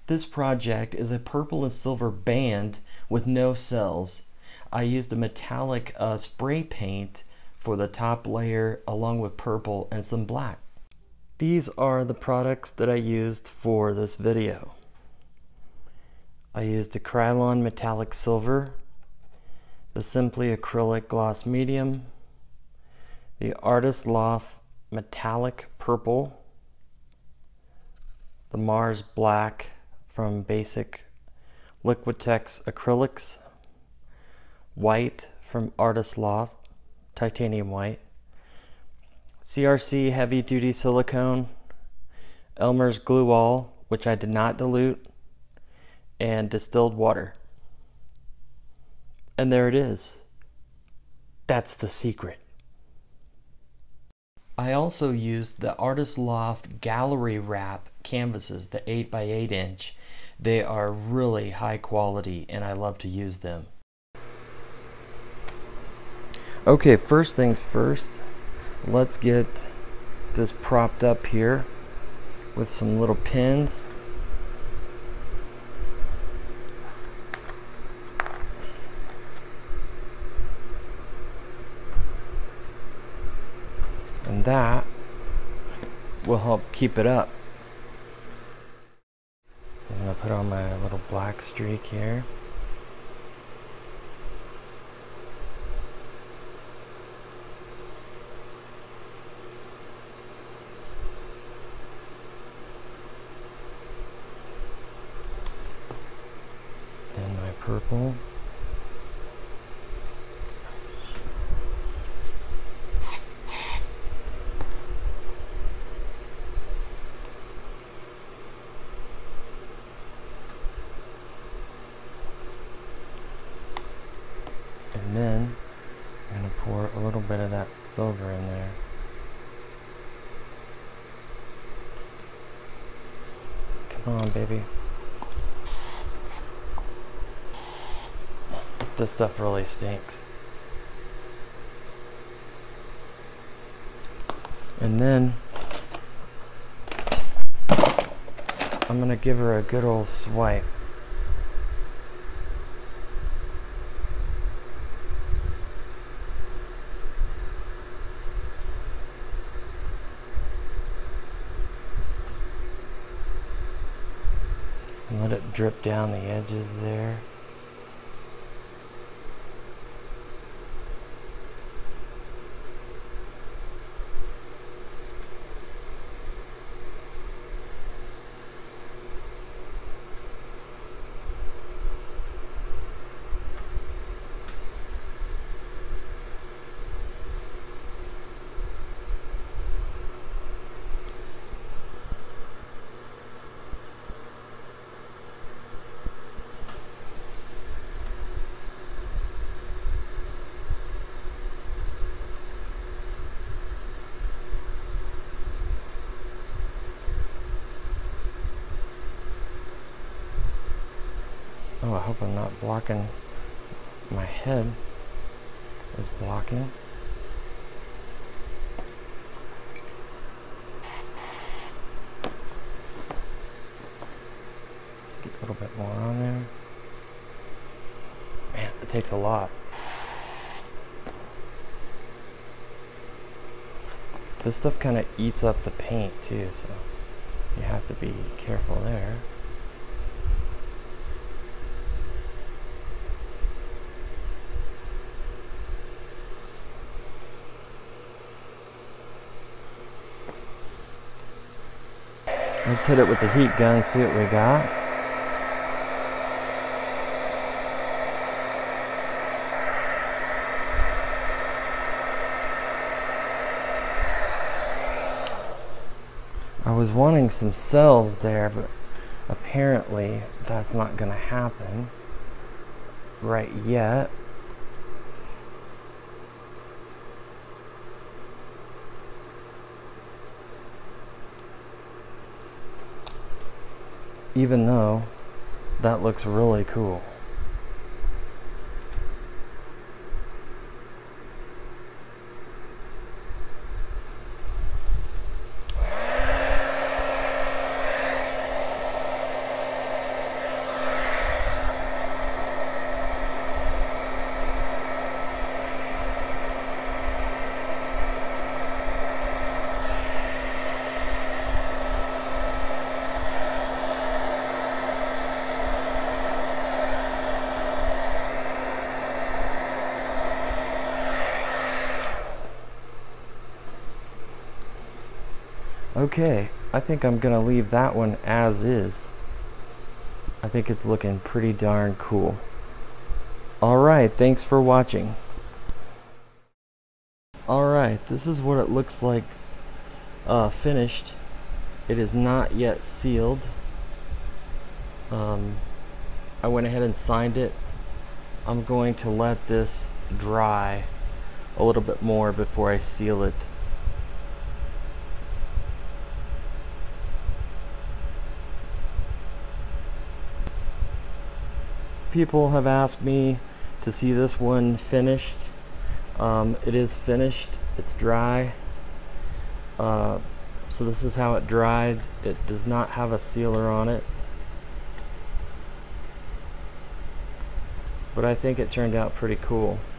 This project is a purple and silver band with no cells. I used a metallic spray paint for the top layer along with purple and some black. These are the products that I used for this video. I used Acrylic Metallic Silver, the Simply Acrylic Gloss Medium, the Artist Loft Metallic Purple, the Mars Black from Basic Liquitex Acrylics, White from Artist Loft, Titanium White, CRC Heavy Duty Silicone, Elmer's Glue All, which I did not dilute, and distilled water. And there it is. That's the secret. I also used the Artist Loft Gallery Wrap canvases, the 8x8 inch. They are really high quality and I love to use them. Okay, first things first, let's get this propped up here with some little pins. And that will help keep it up. I'm going to put on my little black streak here. Then my purple. And then I'm going to pour a little bit of that silver in there. Come on, baby. This stuff really stinks. And then I'm going to give her a good old swipe. And let it drip down the edges there. Oh, I hope I'm not blocking. My head is blocking. Let's get a little bit more on there. Man, it takes a lot. This stuff kind of eats up the paint too, so you have to be careful there. Let's hit it with the heat gun and see what we got. I was wanting some cells there, but apparently that's not going to happen right yet. Even though that looks really cool. Okay, I think I'm gonna leave that one as is. I think it's looking pretty darn cool. Alright, thanks for watching. Alright, this is what it looks like finished. It is not yet sealed. I went ahead and signed it. I'm going to let this dry a little bit more before I seal it. People have asked me to see this one finished. It is finished. It's dry. So this is how it dried. It does not have a sealer on it, but I think it turned out pretty cool.